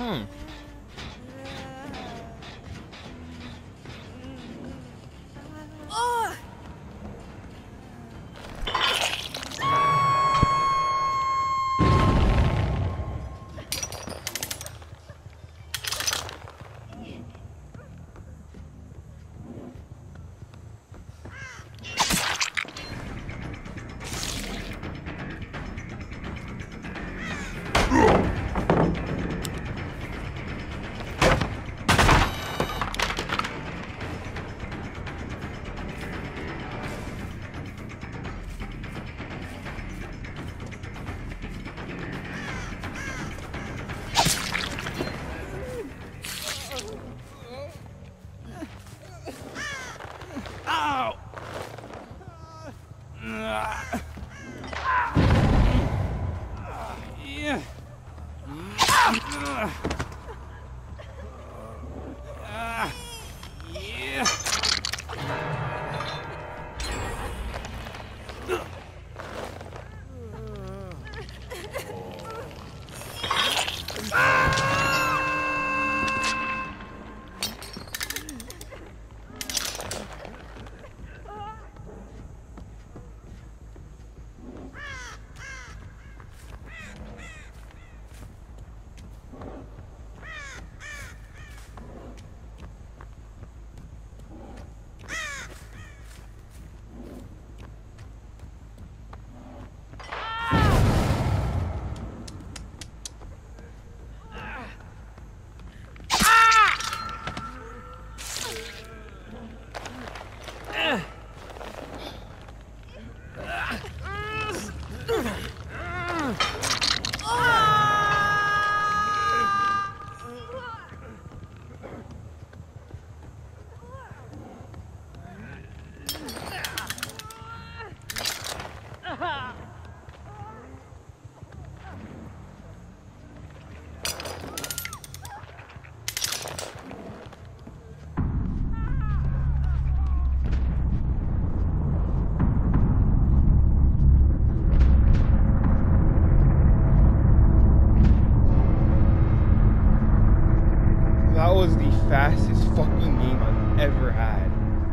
was the fastest fucking game I've ever had.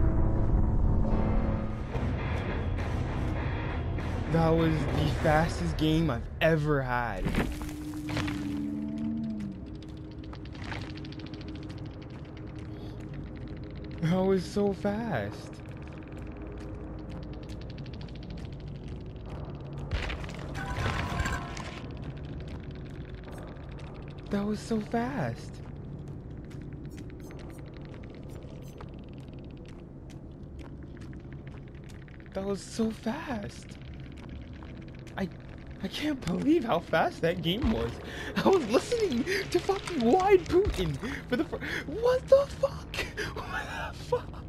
That was the fastest game I've ever had. That was so fast. That was so fast. That was so fast. I can't believe how fast that game was. I was listening to fucking Wide Putin for the what the fuck? What the fuck?